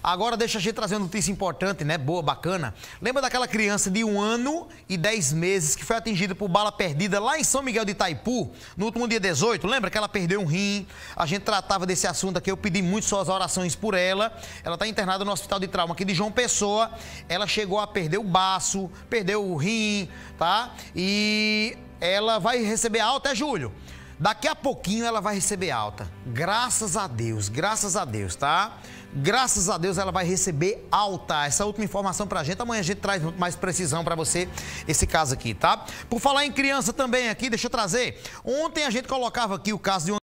Agora deixa a gente trazer uma notícia importante, né? Boa, bacana. Lembra daquela criança de 1 ano e 10 meses que foi atingida por bala perdida lá em São Miguel de Itaipu, no último dia 18? Lembra que ela perdeu um rim? A gente tratava desse assunto aqui, eu pedi muito suas orações por ela. Ela está internada no Hospital de Trauma aqui de João Pessoa. Ela chegou a perder o baço, perdeu o rim, tá? E ela vai receber alta, Júlio? Daqui a pouquinho ela vai receber alta. Graças a Deus, tá? Graças a Deus ela vai receber alta. Essa última informação pra gente, amanhã a gente traz muito mais precisão pra você esse caso aqui, tá? Por falar em criança também aqui, deixa eu trazer. Ontem a gente colocava aqui o caso de uma